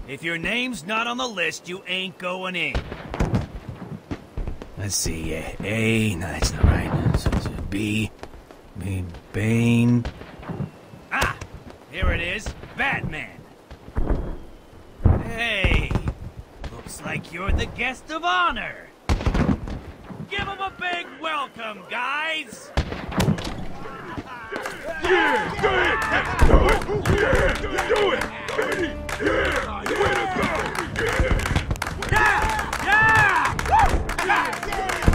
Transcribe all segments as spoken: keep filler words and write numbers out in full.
If your name's not on the list, you ain't going in. Let's see, A, A no, that's not right. So it's a B, B, Bane. Ah, here it is, Batman. Hey, looks like you're the guest of honor. Give him a big welcome, guys. Yeah, do it! Do it! Yeah, do it! Baby! Yeah! Way to go! Yeah! Yeah! Yeah! Woo! Yeah!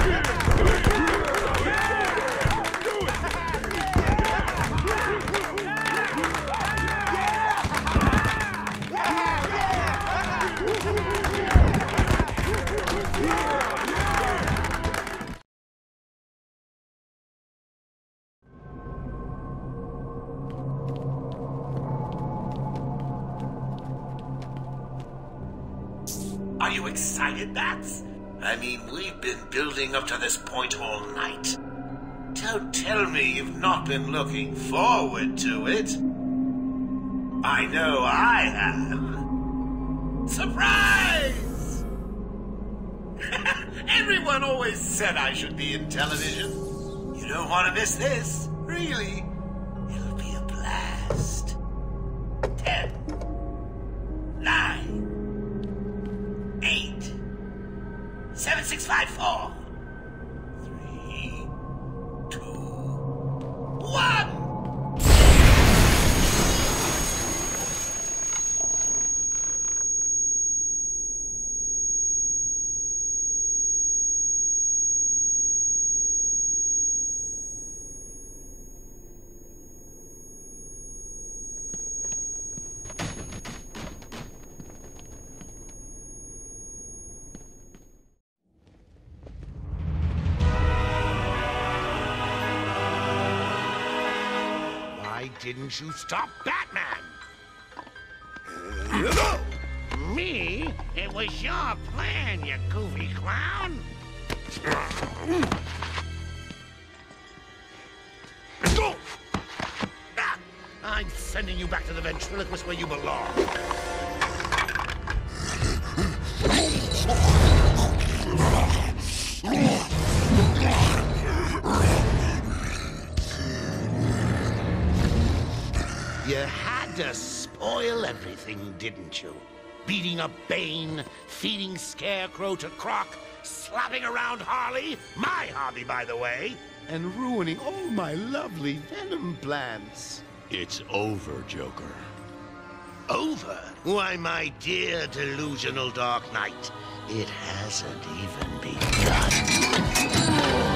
Are you excited, Bats? I mean, we've been building up to this point all night. Don't tell me you've not been looking forward to it. I know I have. Surprise! Everyone always said I should be in television. You don't want to miss this, really. It'll be a blast. Ten. Nine. Eight, seven, six, five, four, three, two, one. Didn't you stop Batman? Me? It was your plan, you goofy clown. I'm sending you back to the ventriloquist where you belong. You had to spoil everything, didn't you? Beating up Bane, feeding Scarecrow to Croc, slapping around Harley, my hobby, by the way, and ruining all my lovely Venom plans. It's over, Joker. Over? Why, my dear delusional Dark Knight, it hasn't even begun.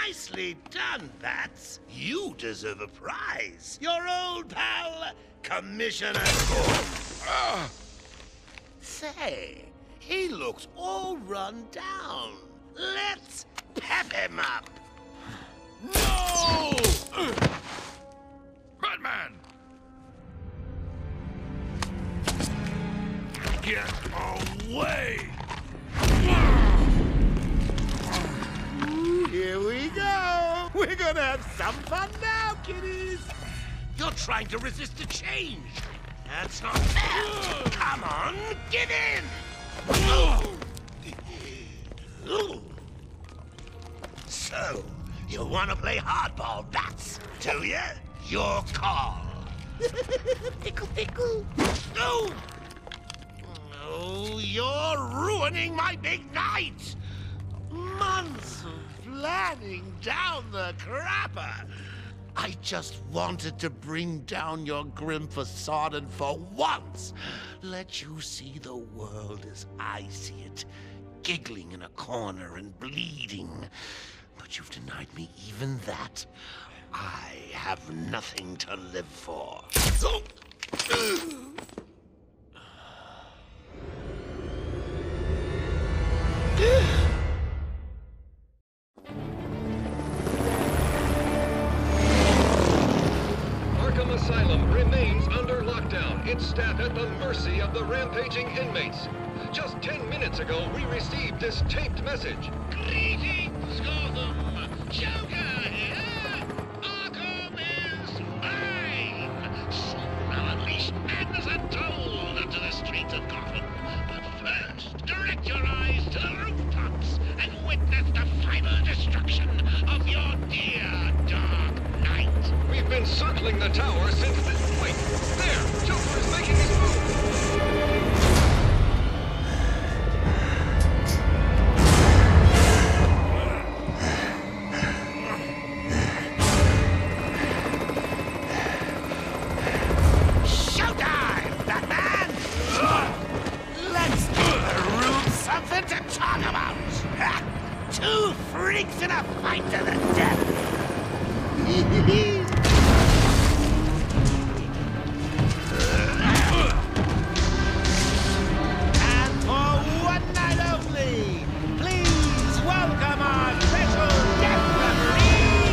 Nicely done, Bats. You deserve a prize. Your old pal, Commissioner Gordon. Uh, say, he looks all run down. Let's pep him up. No! Batman! Get away! Here we go! We're gonna have some fun now, kiddies! You're trying to resist the change! That's not fair! Come on, give in! So, you wanna play hardball, Bats, do you? Your call. Tickle, tickle. No! Oh, you're ruining my big night! Months of planning down the crapper. I just wanted to bring down your grim facade and for once let you see the world as I see it, giggling in a corner and bleeding. But you've denied me even that. I have nothing to live for. Arkham Asylum remains under lockdown, its staff at the mercy of the rampaging inmates. Just ten minutes ago, we received this taped message. Greetings, Gotham! Joker here! Arkham is mine! Soon I'll unleash madness untold onto the streets of Gotham. But first, direct your eyes to the rooftops and witness the final destruction of your dear Dark Knight. We've been circling the tower since this... Wait, there! Joker is making his move! Showtime, Batman! Let's give the room something to talk about! Ha! Two freaks in a fight to the death! And for one night only, please welcome our special death referee!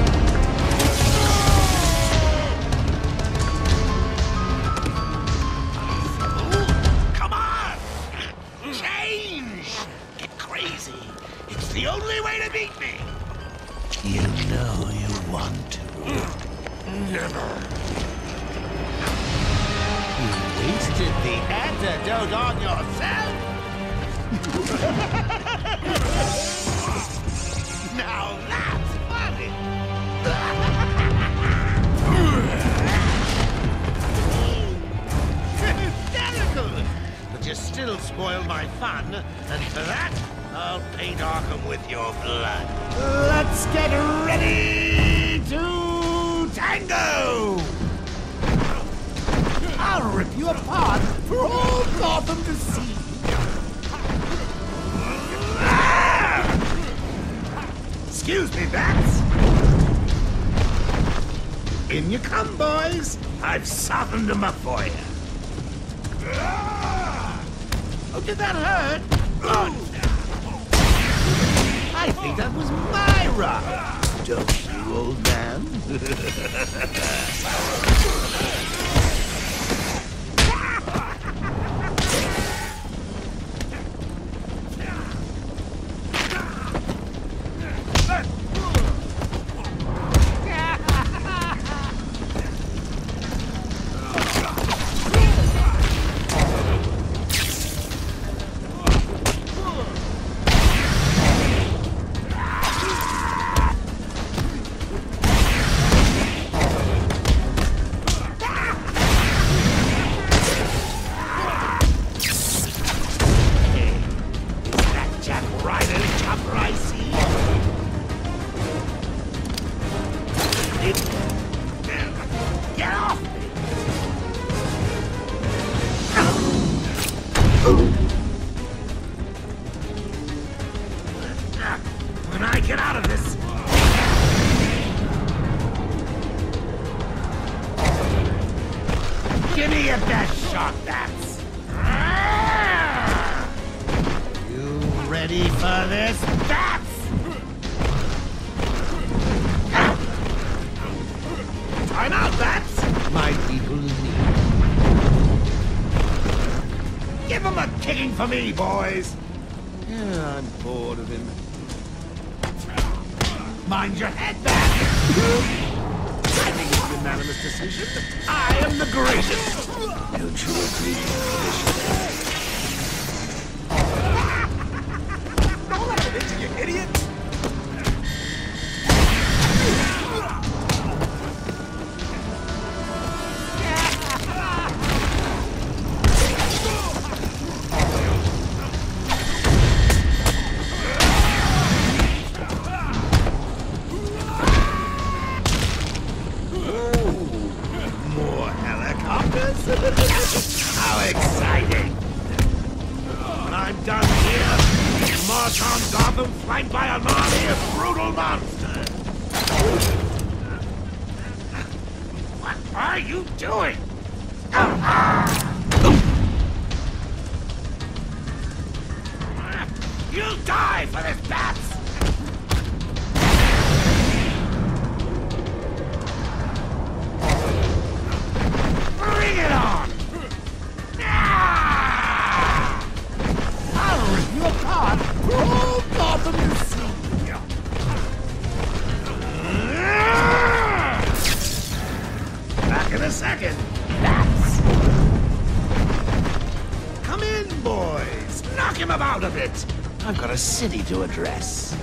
Ooh, come on! Change! Get crazy! It's the only way to beat me! You know you want to. Never. You wasted the antidote on yourself? Now that's funny! Hysterical! But you still spoiled my fun, and for that, I'll paint Arkham with your blood. Let's get ready to tango! I'll rip you apart for all Gotham to see. Ah! Excuse me, Bats. In you come, boys. I've softened them up for you. Ah! Oh, did that hurt? Good. I think that was my rock. Don't you, old man? When I get out of this, your best shot, Bats. You ready for this, Bats? Time out, Bats! My people need. Give him a kicking for me, boys! Yeah, I'm bored of him. Mind your head, Bats! I think it's a unanimous decision. I am the greatest! Don't you agree, Commissioner? Don't let him hit you, you idiot! How exciting! When I'm done here, march on Gotham flanked by an army of brutal monsters! What are you doing? You'll die for this, Bats! Bring it on! I'll rip you apart for all Gotham to see! Back in a second. Bats! Come in, boys. Knock him about a bit. I've got a city to address.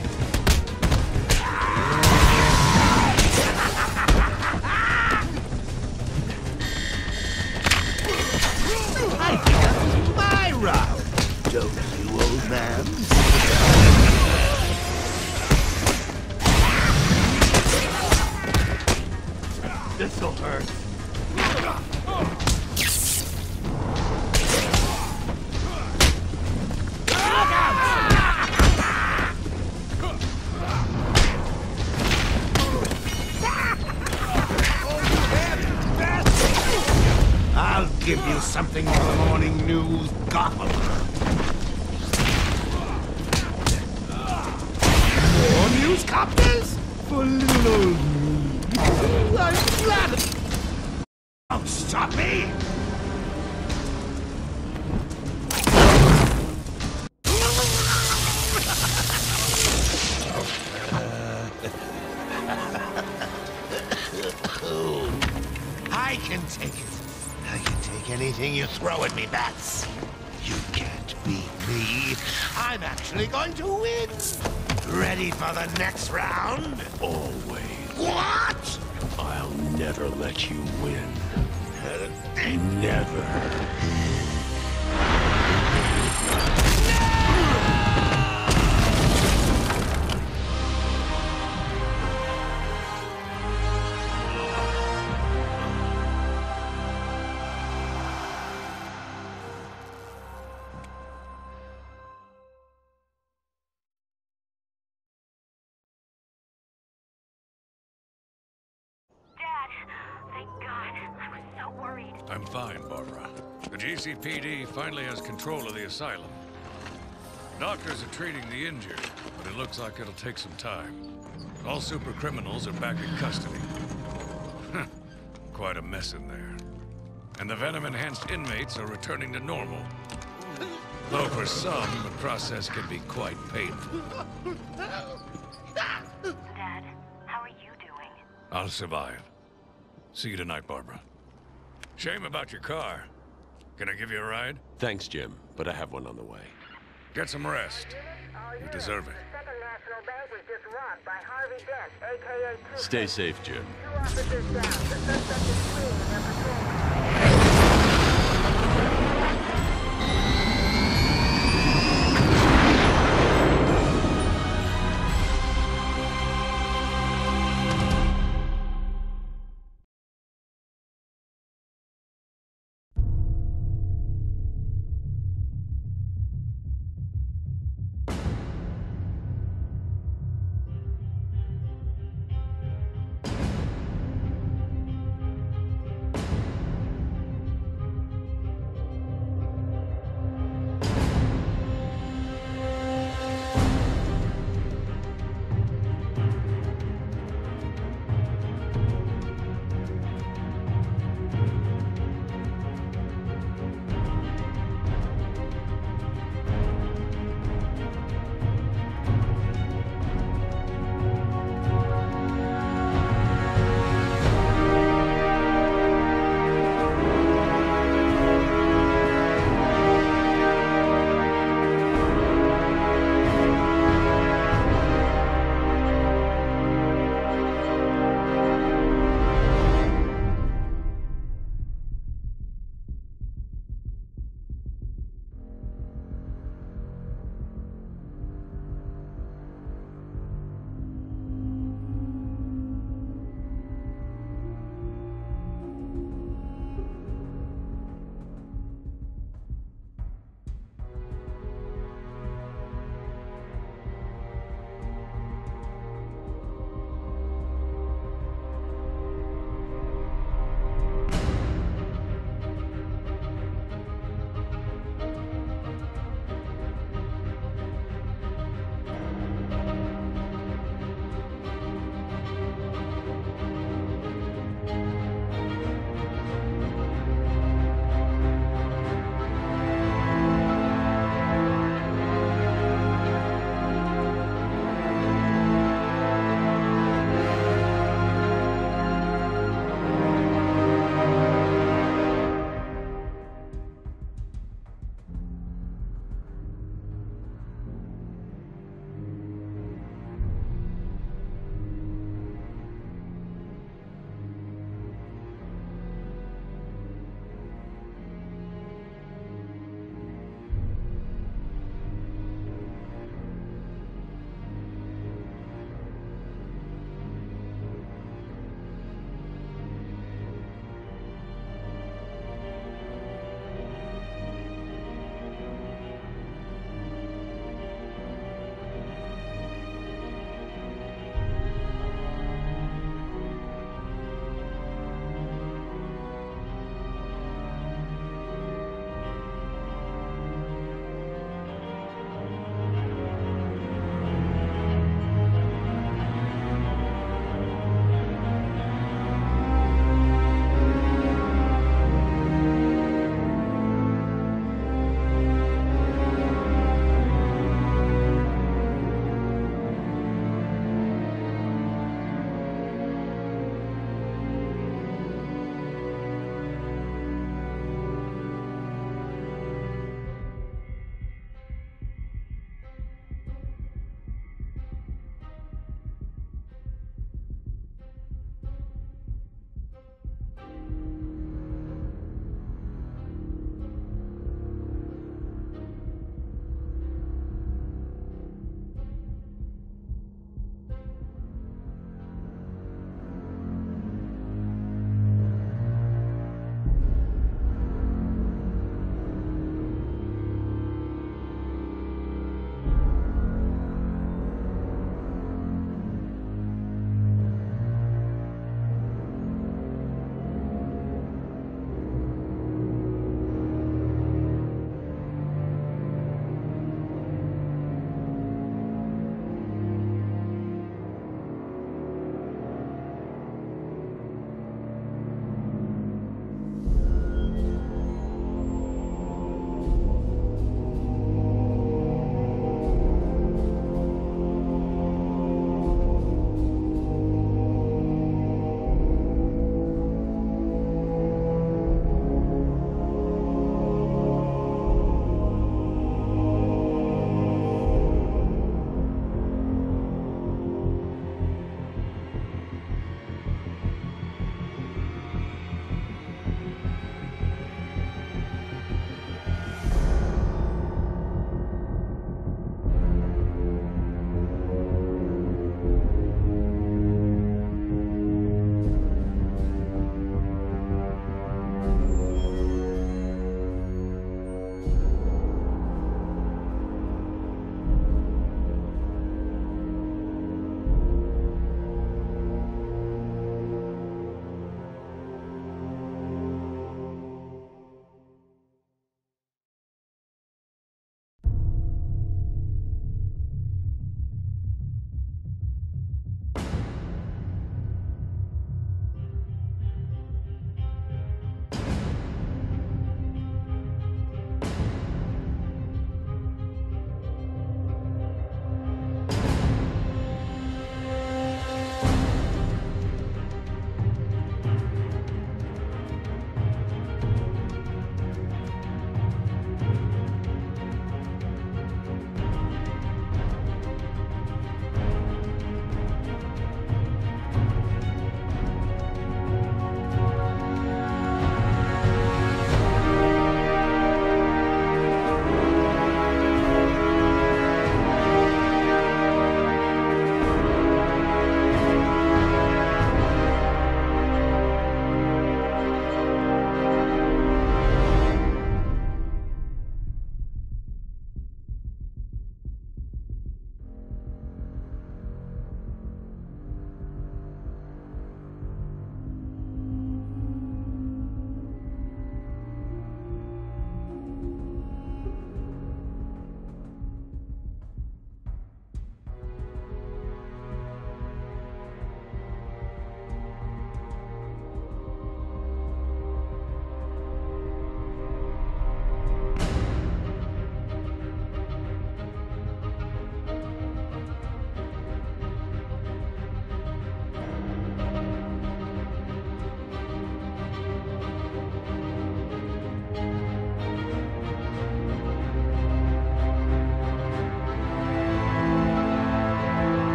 I think that was my round, don't you, old man? This'll hurt. Look out! I'll give you something for the morning news, Gotham. More newscopters? For little old me. I'm flattered. Don't stop me! I can take it. I can take anything you throw at me, Bats. You can't beat me. I'm actually going to win. Ready for the next round? Always. What? I'll never let you win. Never. I'm fine, Barbara. The G C P D finally has control of the asylum. Doctors are treating the injured, but it looks like it'll take some time. All super criminals are back in custody. Quite a mess in there. And the venom-enhanced inmates are returning to normal. Though for some, the process can be quite painful. Dad, how are you doing? I'll survive. See you tonight, Barbara. Shame about your car. Can I give you a ride? Thanks, Jim, but I have one on the way. Get some rest. You deserve it. Second National Bank was just robbed by Harvey Dent, aka Two. Stay safe, Jim. Two officers down. The suspect is fleeing in their patrol.